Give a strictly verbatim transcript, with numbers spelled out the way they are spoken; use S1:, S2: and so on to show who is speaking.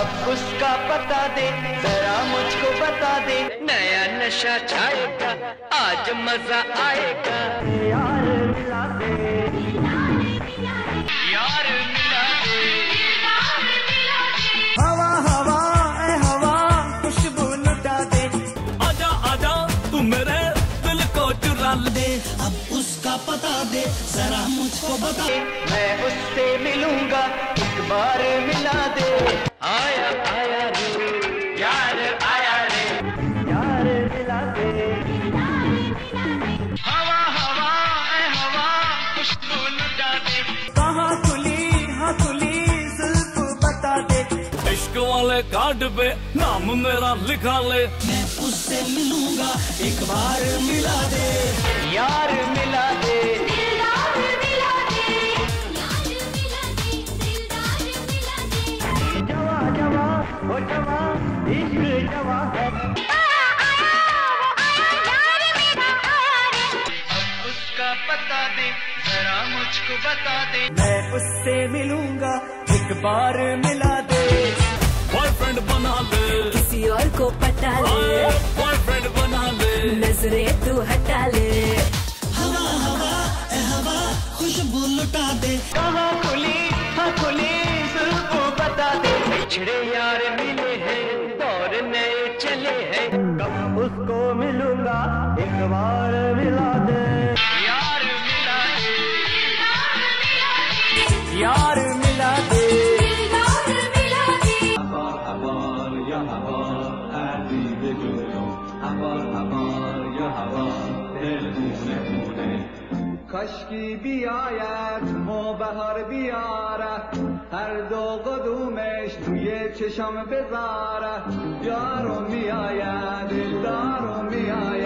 S1: अब उसका पता दे, जरा मुझको बता दे। नया नशा छाएगा, आज मजा आएगा। यार मिला दे, यार मिला दे,
S2: हवा हवा ए हवा खुशबू लुटा दे। आजा आजा तू मेरे दिल को चुरा ले, अब उसका पता दे, जरा मुझको बता।
S1: मैं उससे मिलूंगा, एक बार मिला दे। आया आया रे यार, आया रे यार मिला दे। हवा हवा ए हवा खुशबू लुटा दे।
S2: कहाँ खुली हाँ खुली जुल्फ बता दे। इश्क वाले कार्ड पे नाम मेरा लिखा ले। मैं उससे मिलूंगा, एक बार मिला दे।
S1: यार मिला दे, जवा जवा ओ जवा इश्क जवा है। अब उसका पता दे, जरा मुझको बता दे।
S2: मैं उससे मिलूंगा, एक बार मिला दे। बॉयफ्रेंड बना ले,
S3: किसी और को पटा ले।
S2: बॉयफ्रेंड बना ले,
S3: नजरें तू हटा ले।
S2: हवा हवा ए हवा खुशबू लुटा दे।
S1: कहाँ खुली हाँ खुली जुल्फों बता दे। बिछड़े यार मिले हैं, दौर नए चले हैं। कब उसको मिलूंगा, एक बार मिला दे। यार मिला दे,
S2: यार मिला दे।
S4: خشکی بیاید نوبهار بیارد، هر دو قدومش توی چشم بذاره. یارو میآید دلدارو میآید.